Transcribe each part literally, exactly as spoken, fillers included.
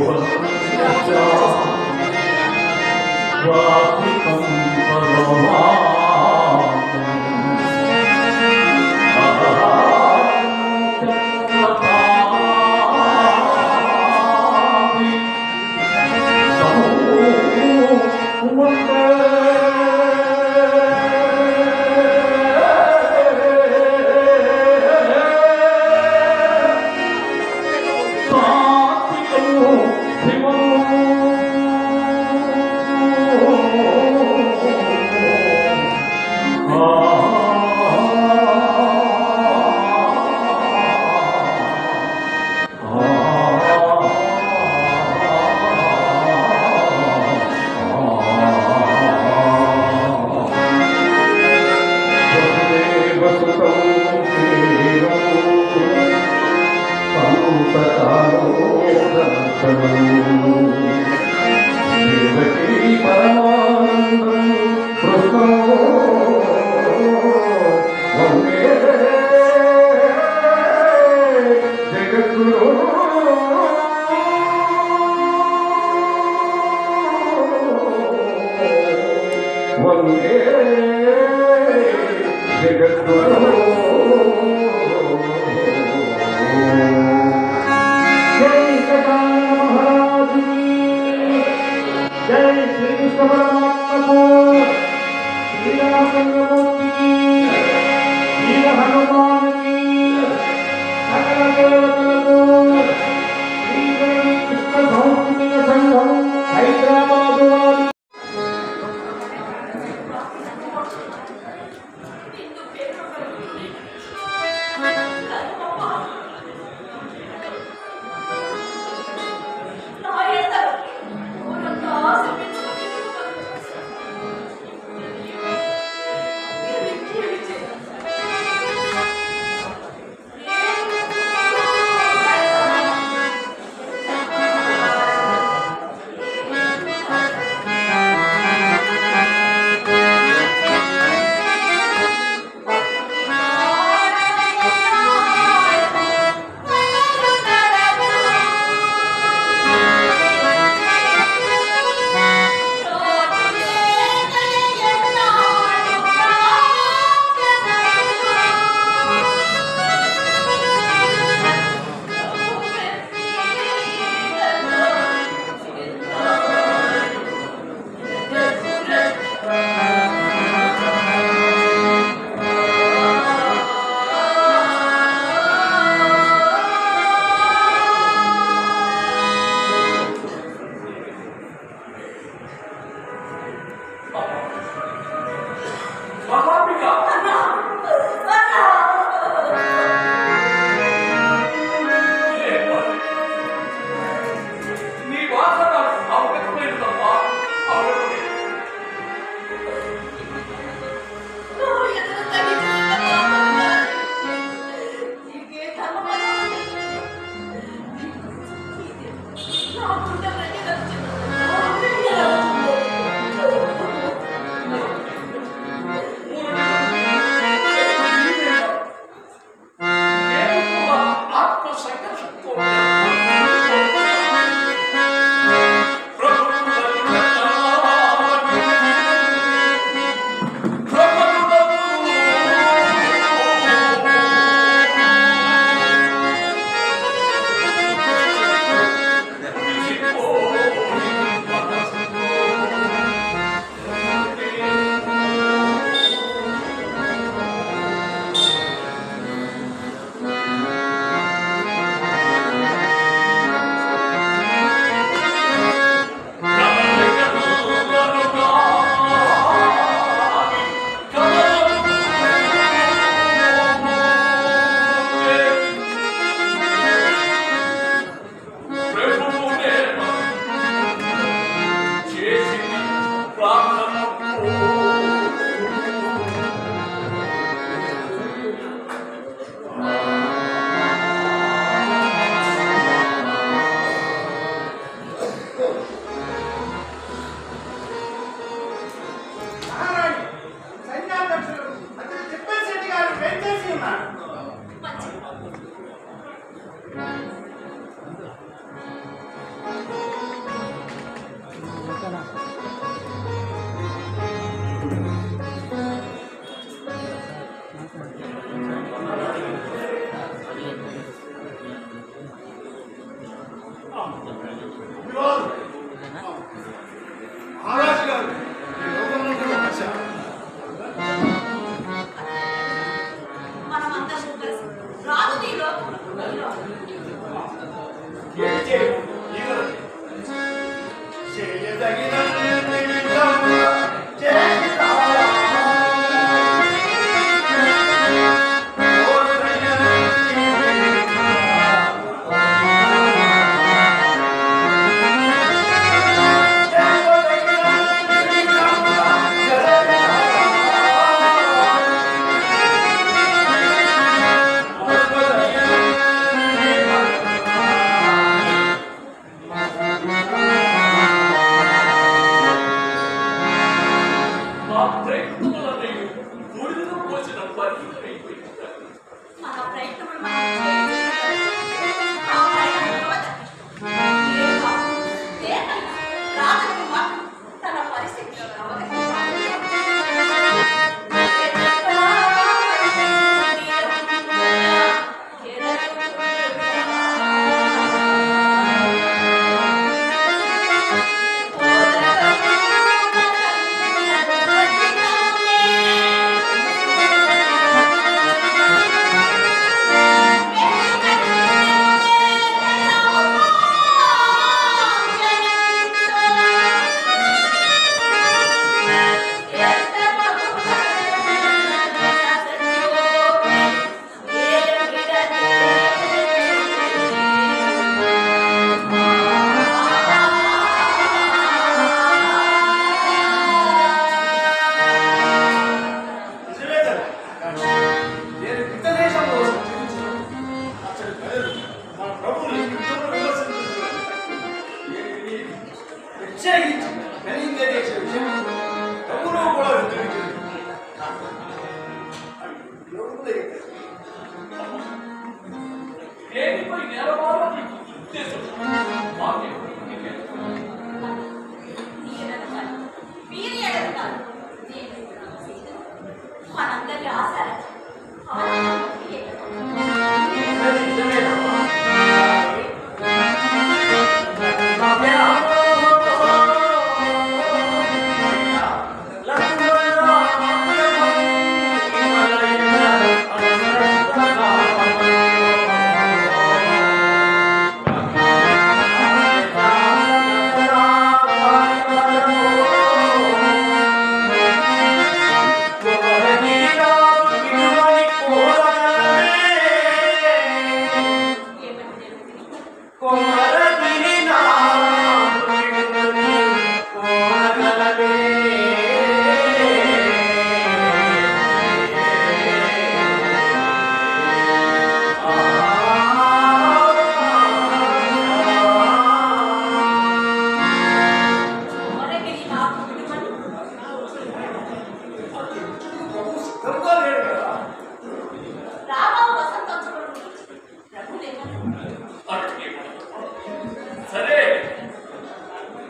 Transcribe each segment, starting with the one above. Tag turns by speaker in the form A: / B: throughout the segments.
A: Oh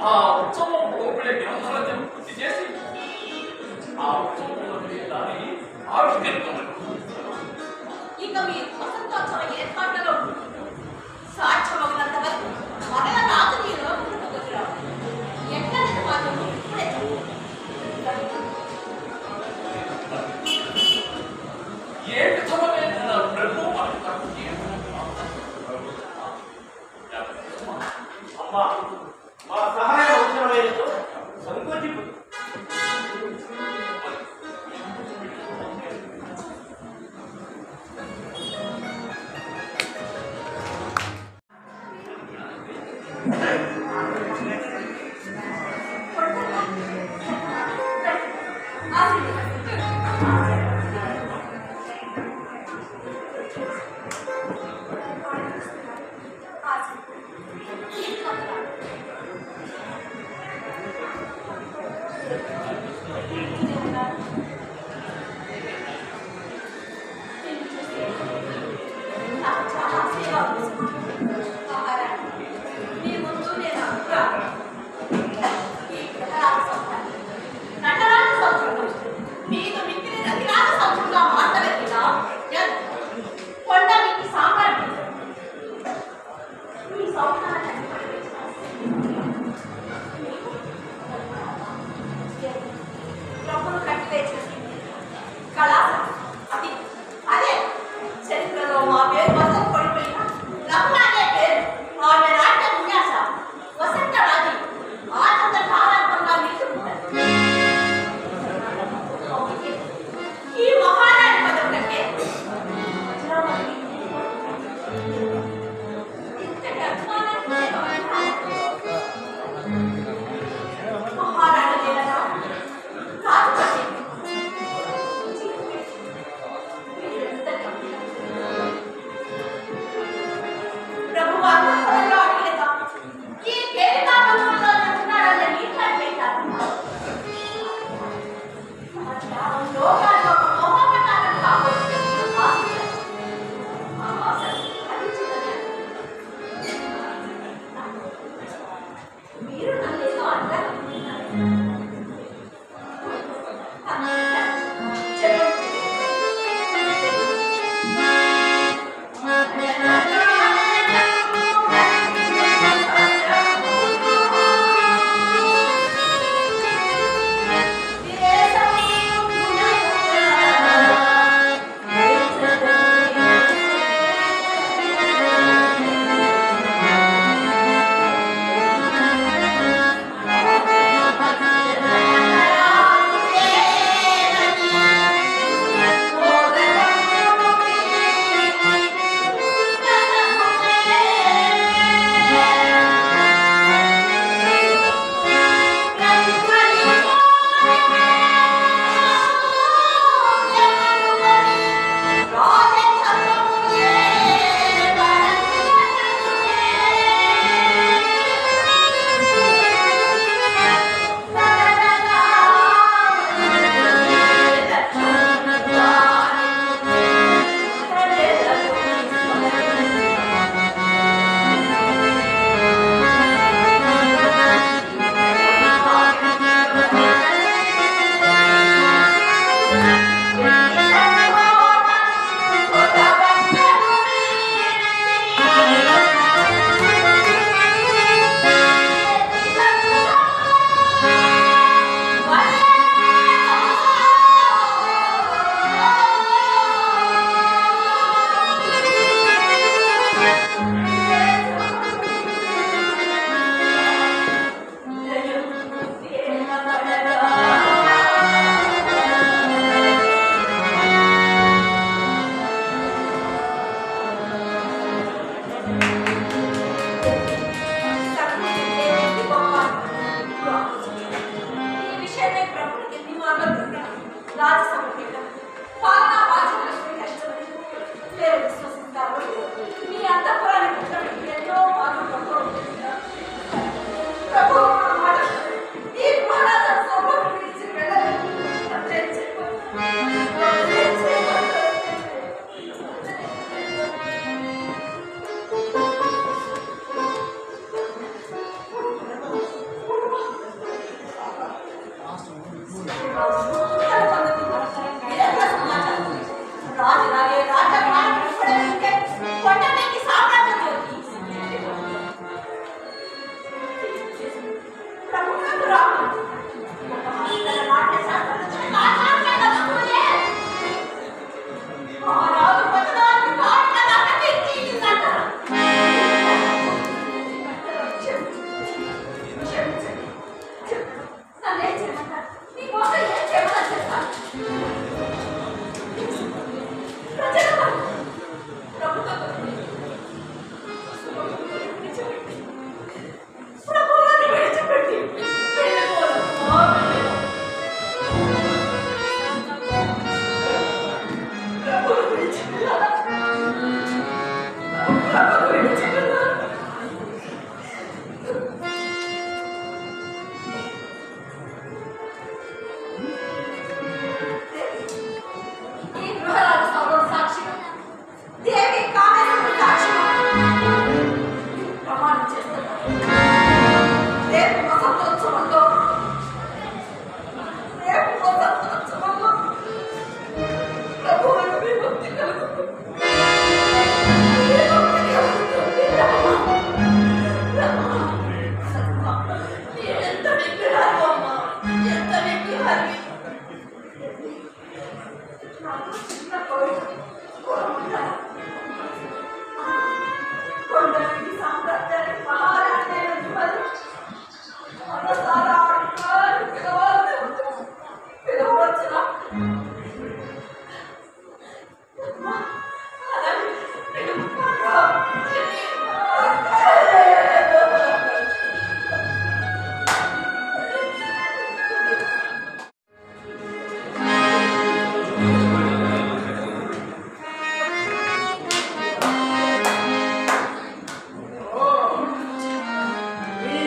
A: ఆ ఉత్సవం గోపులే గ్రంథాలను పూర్తి చేసి ఆ ఉత్సవంలో దాన్ని ఆవిష్కరిస్తున్నాడు.
B: ఇక మీ వసంతోత్సవ ఏర్పాట్లలో సాధ్యమగినంత వరకు మరల రాజు మీ లోపలకు వచ్చిరావు. ఎట్లా మాత్రం ఇప్పుడే
A: ఏ విధమైన ప్రభు
C: అమ్మా మా సహాయం అవసరమైనతో సంకోచిపు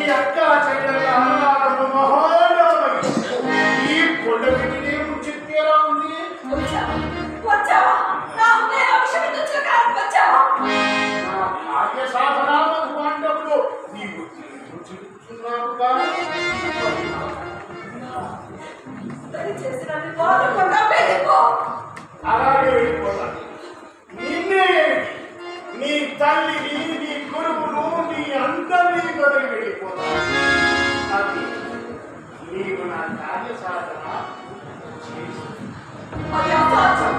D: అక్క చెల్లెల అనురాగము మహోన్నతమైనది. ఈ కొండవీటిని చెప్పేలా ఉంది.
B: వచ్చావా? వచ్చావా? నా హృదయ అభిషేకించడానికి వచ్చావా?
D: నా భాగ్య సాధనాలు మండపంలో నీవు చూస్తున్నావు కానీ
B: దయచేసి నన్ను తోటకుండా వెళ్ళిపో.
D: అలాగే వెళ్ళిపోతాను. నిన్నే నీ తల్లిని నీ గురువును నీ అందరినీ వదిలి వెళ్ళిపోతాను. అది నీవు నా కార్య సాధన చేసి
B: అది అసాధ్యం.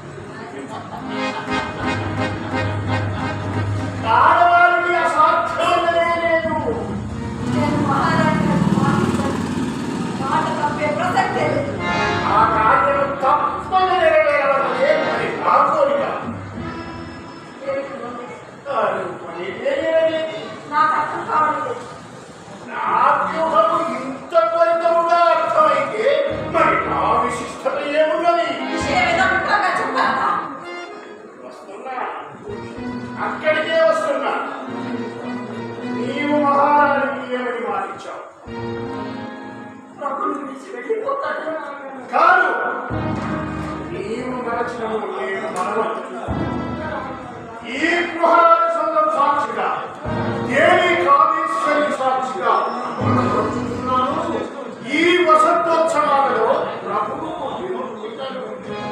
D: ఆడవారికి అసాధ్యమే లేదు.
B: నేను మహారాణి గారి మాటిస్తాను. మాట తప్పే ప్రసక్తే లేదు.
D: ఆ కార్యం తప్పక నెరవేరవలనే మరి నా కోరిక.
B: ఏమిటి ఉంది?
D: అది పని నెరవేరేది.
B: నాకు అర్థం కావడం లేదు.
D: నా వ్యూహము ఇంత త్వరితముగా అర్థమైతే మరి నా విశిష్టత ఏమున్నది?
B: విషయం ఏదో ముఖ్యంగా చెప్పాలా?
D: వస్తున్నా, అక్కడికే వస్తున్నా. నీవు మహారాణికి ఏమని మాటిచ్చావు?
B: ప్రభుని విడిచి వెళ్ళిపోతాను.
D: కాదు, నీవు మరచినవు నేను మరవద్దు. ఈ గృహాల సంఘం సాక్షిగా, దేవి కామేశ్వరి సాక్షిగా మనస్తున్నాను. ఈ వసంతోత్సవాలలో ప్రభువు విముక్తులను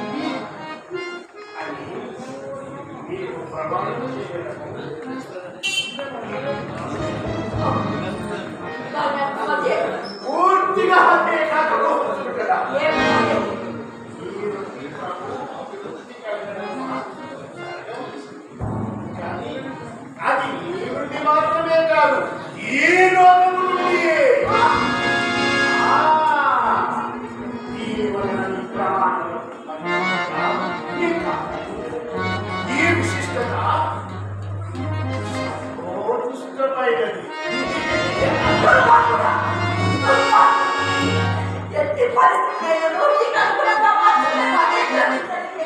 D: అని మీరు ప్రభావితం చేయడం
B: దాని అర్థం అదే.
D: పూర్తిగా అదే కాకపోతుంది కదా.
B: ఏమన్నది?
D: మీరు ప్రభువు పూర్తిగా కానీ అది ఈ నుండి మాత్రమే కాదు, ఈ లోకము నుండి. దీని వలన ఈ ప్రమాణం ఈ విశిష్టత సర్వోత్కృష్టమైనది.
B: ఎట్టి పరిస్థితుల్లో నీకు అనుకూలంగా మాత్రమే అదే గ్రహించండి.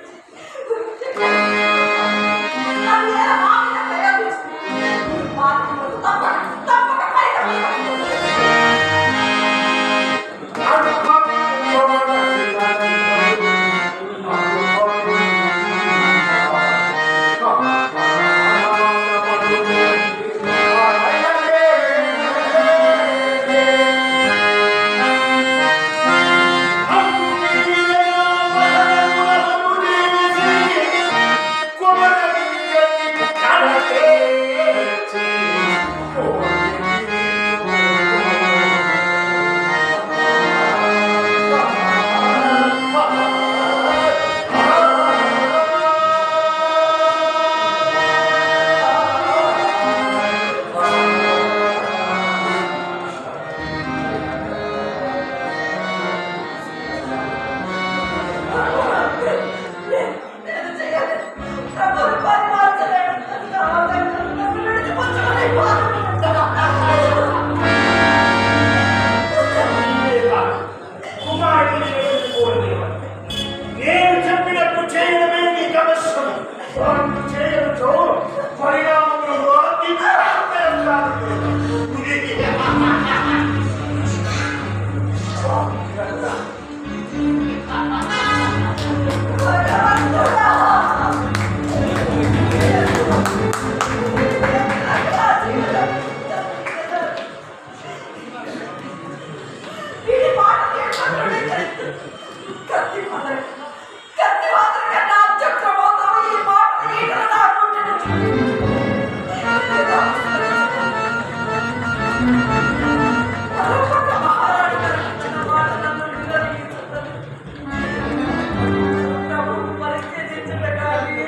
B: అది ఎలా మామిన ప్రయోగించుకుంది? మాటలు తప్పక తప్పక పైకి నేను చేయాలి. ప్రభుని పరిమార్చలేను. నన్ను విడిచిపుచ్చుకొని
D: కుమారుడిని వెళ్ళిపోలేవని నేను చెప్పినట్టు చేయడమే నీకు అవసరం. వారు చేయడంతో పరిణామములు అతి
B: వీడి మాటలు ఎక్కడ కత్తి మాత్రం కత్తి మాత్రం కన్నా చక్రమవుతావు. ఈ మాటలు ఈటలు నాకుంటున్నాను. మరొక మహారాణి గారు ఇచ్చిన మాట నన్ను విడదీస్తున్నది. ప్రభువు పరిత్యజించుట కానీ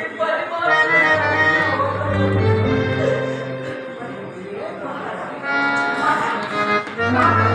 B: పరిమార్చలేను.